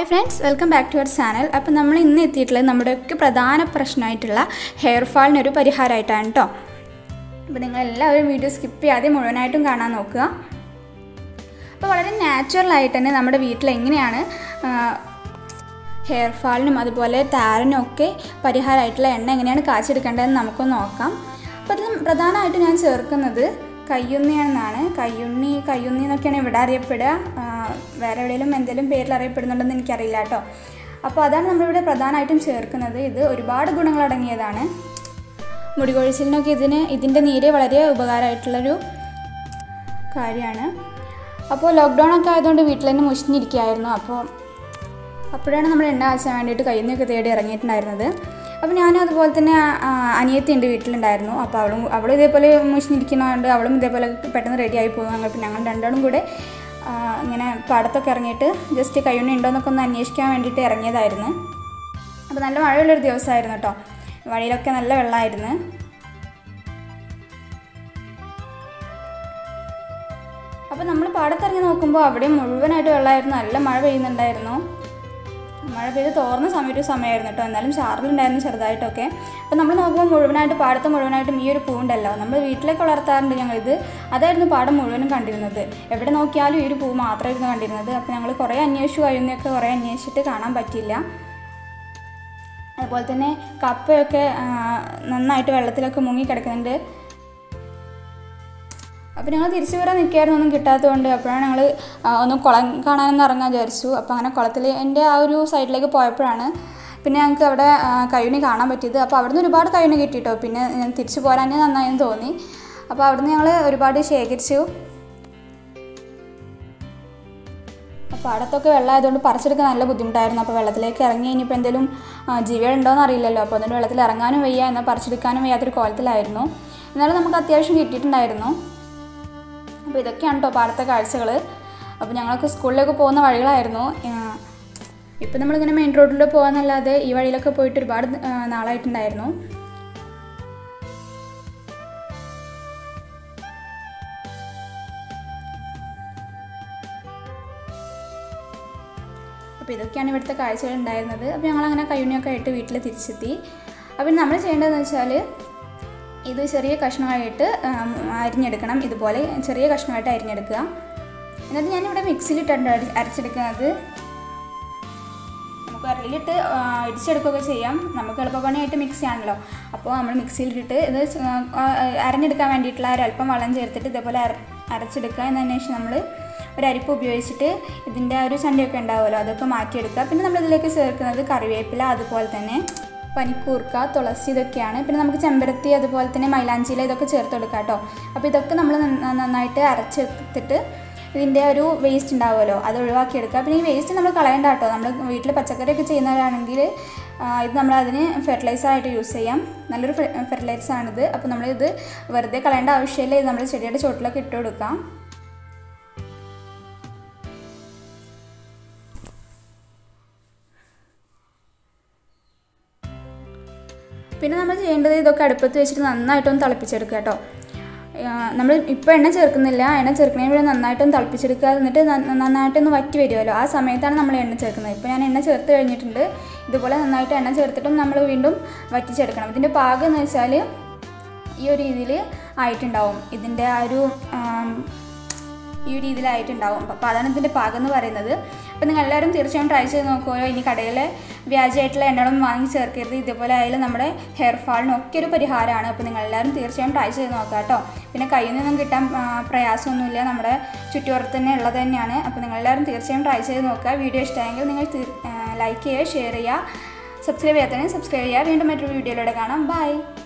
Hi friends, welcome back to our channel. അപ്പോൾ നമ്മൾ ഇന്ന് എത്തിയിട്ടുള്ളത് നമ്മുടെയൊക്കെ പ്രധാന പ്രശ്നമായിട്ടുള്ള ഹെയർ ഫാളിനൊരു പരിഹാരമായിട്ടാണ് കേട്ടോ. അപ്പോൾ നിങ്ങളെല്ലാവരും വീഡിയോ സ്കിപ്പ് ചെയ്യാതെ മുഴുവനായിട്ടും കാണാൻ നോക്കുക. അപ്പോൾ വളരെ നാച്ചുറലായിട്ട് തന്നെ നമ്മുടെ വീട്ടിൽ എങ്ങനെയാണ് ഹെയർ ഫാളിനും അതുപോലെ താരനും ഒക്കെ പരിഹാരമായിട്ടുള്ള എണ്ണ എങ്ങനെയാണ് കാച്ചെടുക്കേണ്ടതെന്ന് നമുക്കൊന്ന് നോക്കാം. അപ്പോൾ അതിൽ പ്രധാനമായിട്ട് ഞാൻ ചേർക്കുന്നത് കയ്യുണ്ണിയാണെന്നാണ്. കയ്യുണ്ണി എന്നൊക്കെയാണ് ഇവിടെ അറിയപ്പെടുക. വേറെ എവിടെയെങ്കിലും എന്തെങ്കിലും പേരിൽ അറിയപ്പെടുന്നുണ്ടെന്ന് എനിക്കറിയില്ല കേട്ടോ. അപ്പോൾ അതാണ് നമ്മളിവിടെ പ്രധാനമായിട്ടും ചേർക്കുന്നത്. ഇത് ഒരുപാട് ഗുണങ്ങളടങ്ങിയതാണ്. മുടി കൊഴിച്ചിലിനൊക്കെ ഇതിൻ്റെ നീര് വളരെ ഉപകാരമായിട്ടുള്ളൊരു കാര്യമാണ്. അപ്പോൾ ലോക്ക്ഡൗൺ ഒക്കെ ആയതുകൊണ്ട് വീട്ടിൽ തന്നെ മുഷിഞ്ഞിരിക്കുകയായിരുന്നു. അപ്പോഴാണ് നമ്മൾ എണ്ണ കാച്ചാൻ വേണ്ടിയിട്ട് കയ്യുണ്ണിയൊക്കെ തേടി ഇറങ്ങിയിട്ടുണ്ടായിരുന്നത്. അപ്പോൾ ഞാനും അതുപോലെ തന്നെ അനിയത്തി ഉണ്ട് വീട്ടിലുണ്ടായിരുന്നു. അപ്പോൾ അവളും ഇതേപോലെ മുഷിഞ്ഞിരിക്കുന്നതുകൊണ്ട് അവളും ഇതേപോലെ പെട്ടെന്ന് റെഡിയായി പോകും. ഞങ്ങൾ രണ്ടാളും കൂടെ ഇങ്ങനെ പാടത്തൊക്കെ ഇറങ്ങിയിട്ട് ജസ്റ്റ് കയ്യുണ്ണി ഉണ്ടോ എന്നൊക്കെ ഒന്ന് അന്വേഷിക്കാൻ വേണ്ടിയിട്ട് ഇറങ്ങിയതായിരുന്നു. അപ്പോൾ നല്ല മഴയുള്ളൊരു ദിവസമായിരുന്നു കേട്ടോ. വഴിയിലൊക്കെ നല്ല വെള്ളമായിരുന്നു. അപ്പോൾ നമ്മൾ പാടത്തിറങ്ങി നോക്കുമ്പോൾ അവിടെ മുഴുവനായിട്ട് വെള്ളമായിരുന്നു. നല്ല മഴ പെയ്യുന്നുണ്ടായിരുന്നു. മഴ പെയ്ത് തോർന്ന സമയമായിരുന്നു കേട്ടോ. എന്നാലും ചാറലുണ്ടായിരുന്നു ചെറുതായിട്ടൊക്കെ. അപ്പോൾ നമ്മൾ നോക്കുമ്പോൾ മുഴുവനായിട്ട് പാടത്ത് മുഴുവനായിട്ടും ഈ ഒരു പൂവുണ്ടല്ലോ, നമ്മൾ വീട്ടിലേക്ക് വളർത്താറുണ്ട് ഞങ്ങളിത്. അതായിരുന്നു പാടം മുഴുവനും കണ്ടിരുന്നത്. എവിടെ നോക്കിയാലും ഈ ഒരു പൂ മാത്രമായിരുന്നു കണ്ടിരുന്നത്. അപ്പോൾ ഞങ്ങൾ കുറേ അന്വേഷിച്ചു, കഴിയുന്നതൊക്കെ കുറേ അന്വേഷിച്ചിട്ട് കാണാൻ പറ്റിയില്ല. അതുപോലെ തന്നെ കപ്പയൊക്കെ നന്നായിട്ട് വെള്ളത്തിലൊക്കെ മുങ്ങി കിടക്കുന്നുണ്ട്. അപ്പോൾ ഞങ്ങൾ തിരിച്ചു വരാൻ നിൽക്കുകയായിരുന്നു, ഒന്നും കിട്ടാത്തതുകൊണ്ട്. അപ്പോഴാണ് ഞങ്ങൾ ഒന്ന് കുളം കാണാനൊന്ന് ഇറങ്ങാൻ വിചാരിച്ചു. അപ്പോൾ അങ്ങനെ കുളത്തിൻ്റെ ആ ഒരു സൈഡിലേക്ക് പോയപ്പോഴാണ് പിന്നെ ഞങ്ങൾക്ക് അവിടെ കയ്യുണ്ണി കാണാൻ പറ്റിയത്. അപ്പോൾ അവിടുന്ന് ഒരുപാട് കയ്യുണ്ണി കിട്ടിയിട്ടോ. പിന്നെ തിരിച്ചു പോരാൻ നന്നായെന്ന് തോന്നി. അപ്പോൾ അവിടുന്ന് ഞങ്ങൾ ഒരുപാട് ശേഖരിച്ചു. അപ്പോൾ പാടത്തൊക്കെ വെള്ളമായതുകൊണ്ട് പറിച്ചെടുക്കാൻ നല്ല ബുദ്ധിമുട്ടായിരുന്നു. അപ്പോൾ വെള്ളത്തിലേക്ക് ഇറങ്ങി ഇനിയിപ്പോൾ എന്തെങ്കിലും ജീവികളുണ്ടോയെന്ന് അറിയില്ലല്ലോ. അപ്പോൾ അതുകൊണ്ട് വെള്ളത്തിൽ ഇറങ്ങാനും വയ്യ, എന്നാൽ പറിച്ചെടുക്കാനും വയ്യാത്തൊരു കോലത്തിലായിരുന്നു. എന്നാലും നമുക്ക് അത്യാവശ്യം കിട്ടിയിട്ടുണ്ടായിരുന്നു. അപ്പോൾ ഇതൊക്കെയാണ് കേട്ടോ പാടത്തെ കാഴ്ചകൾ. അപ്പോൾ ഞങ്ങളൊക്കെ സ്കൂളിലേക്ക് പോകുന്ന വഴികളായിരുന്നു. ഇപ്പോൾ നമ്മളിങ്ങനെ മെയിൻ റോഡിൽ പോകാമെന്നല്ലാതെ ഈ വഴിയിലൊക്കെ പോയിട്ട് ഒരുപാട് നാളായിട്ടുണ്ടായിരുന്നു. അപ്പോൾ ഇതൊക്കെയാണ് ഇവിടുത്തെ കാഴ്ചകൾ ഉണ്ടായിരുന്നത്. അപ്പോൾ ഞങ്ങളങ്ങനെ കയ്യുണ്ണിയൊക്കെ ആയിട്ട് വീട്ടിൽ തിരിച്ചെത്തി. അപ്പോൾ നമ്മൾ ചെയ്യേണ്ടതെന്ന് വെച്ചാൽ ഇത് ചെറിയ കഷ്ണമായിട്ട് അരിഞ്ഞെടുക്കണം. ഇതുപോലെ ചെറിയ കഷ്ണമായിട്ട് അരിഞ്ഞെടുക്കുക. എന്നിട്ട് ഞാനിവിടെ മിക്സിയിലിട്ടുണ്ട് അരച്ചെടുക്കുന്നത്. നമുക്ക് വിരലിലിട്ട് ഇടിച്ചെടുക്കുകയൊക്കെ ചെയ്യാം. നമുക്ക് എളുപ്പപ്പണിയായിട്ട് മിക്സി ആണല്ലോ. അപ്പോൾ നമ്മൾ മിക്സിയിലിട്ടിട്ട് ഇത് അരഞ്ഞെടുക്കാൻ വേണ്ടിയിട്ടുള്ള ഒരല്പം വെള്ളം ചേർത്തിട്ട് ഇതേപോലെ അരച്ചെടുക്കുക. എന്നതിന് ശേഷം നമ്മൾ ഒരു അരിപ്പ് ഉപയോഗിച്ചിട്ട് ഇതിൻ്റെ ഒരു ചണ്ടിയൊക്കെ ഉണ്ടാവുമല്ലോ, അതൊക്കെ മാറ്റിയെടുക്കുക. പിന്നെ നമ്മളിതിലേക്ക് ചേർക്കുന്നത് കറിവേപ്പില, അതുപോലെ തന്നെ പനിക്കൂർക്ക, തുളസി, ഇതൊക്കെയാണ്. പിന്നെ നമുക്ക് ചെമ്പരത്തി, അതുപോലെ തന്നെ മൈലാഞ്ചിയില, ഇതൊക്കെ ചേർത്ത് കൊടുക്കാം കേട്ടോ. അപ്പോൾ ഇതൊക്കെ നമ്മൾ നന്നായിട്ട് അരച്ചെടുത്തിട്ട് ഇതിൻ്റെ ഒരു വേസ്റ്റ് ഉണ്ടാവുമല്ലോ, അത് ഒഴിവാക്കിയെടുക്കുക. പിന്നെ ഈ വേസ്റ്റ് നമ്മൾ കളയേണ്ട കേട്ടോ. നമ്മൾ വീട്ടിൽ പച്ചക്കറിയൊക്കെ ചെയ്യുന്നവരാണെങ്കിൽ ഇത് നമ്മളതിന് ഫെർട്ടിലൈസറായിട്ട് യൂസ് ചെയ്യാം. നല്ലൊരു ഫെർട്ടിലൈസറാണിത്. അപ്പോൾ നമ്മളിത് വെറുതെ കളയേണ്ട ആവശ്യമില്ല. ഇത് നമ്മൾ ചെടിയുടെ ചുവട്ടിലൊക്കെ ഇട്ട് കൊടുക്കാം. പിന്നെ നമ്മൾ ചെയ്യേണ്ടത് ഇതൊക്കെ അടുപ്പത്ത് വെച്ചിട്ട് നന്നായിട്ടൊന്ന് തിളപ്പിച്ചെടുക്കുക കേട്ടോ. നമ്മൾ ഇപ്പോൾ എണ്ണ ചേർക്കുന്നില്ല. എണ്ണ ചേർക്കുന്നതിന് വേണ്ടി നന്നായിട്ടൊന്ന് തിളപ്പിച്ചെടുക്കുക. എന്നിട്ട് നന്നായിട്ടൊന്ന് വറ്റി വരുമല്ലോ, ആ സമയത്താണ് നമ്മൾ എണ്ണ ചേർക്കുന്നത്. ഇപ്പോൾ ഞാൻ എണ്ണ ചേർത്ത് കഴിഞ്ഞിട്ടുണ്ട്. ഇതുപോലെ നന്നായിട്ട് എണ്ണ ചേർത്തിട്ടും നമ്മൾ വീണ്ടും വറ്റിച്ചെടുക്കണം. ഇതിൻ്റെ പാകം എന്ന് വെച്ചാൽ ഈ ഒരു രീതിയിൽ ആയിട്ടുണ്ടാവും. ഇതിൻ്റെ ആ ഒരു ഈ രീതിയിലായിട്ടുണ്ടാവും. അപ്പോൾ അതാണ് ഇതിൻ്റെ പാകം എന്ന് പറയുന്നത്. അപ്പോൾ നിങ്ങൾ എല്ലാവരും തീർച്ചയായും ട്രൈ ചെയ്ത് നോക്കുമല്ലോ. ഇനി കടയിലെ വ്യാജമായിട്ടുള്ള എണ്ണകളൊന്നും വാങ്ങി ചേർക്കരുത്. ഇതേപോലെ ആയാലും നമ്മുടെ ഹെയർ ഫാളിനൊക്കെ ഒരു പരിഹാരമാണ്. അപ്പോൾ നിങ്ങളെല്ലാവരും തീർച്ചയായും ട്രൈ ചെയ്ത് നോക്കുക കേട്ടോ. പിന്നെ കയ്യിൽ നിന്നും കിട്ടാൻ പ്രയാസമൊന്നുമില്ല, നമ്മുടെ ചുറ്റുപുറത്ത് തന്നെ ഉള്ളത് തന്നെയാണ്. അപ്പോൾ നിങ്ങളെല്ലാവരും തീർച്ചയായും ട്രൈ ചെയ്ത് നോക്കുക. വീഡിയോ ഇഷ്ടമായെങ്കിൽ നിങ്ങൾ ലൈക്ക് ചെയ്യുക, ഷെയർ ചെയ്യുക, സബ്സ്ക്രൈബ് ചെയ്യാത്തതിന് സബ്സ്ക്രൈബ് ചെയ്യുക. വീണ്ടും മറ്റൊരു വീഡിയോയിലൂടെ കാണാം. ബൈ.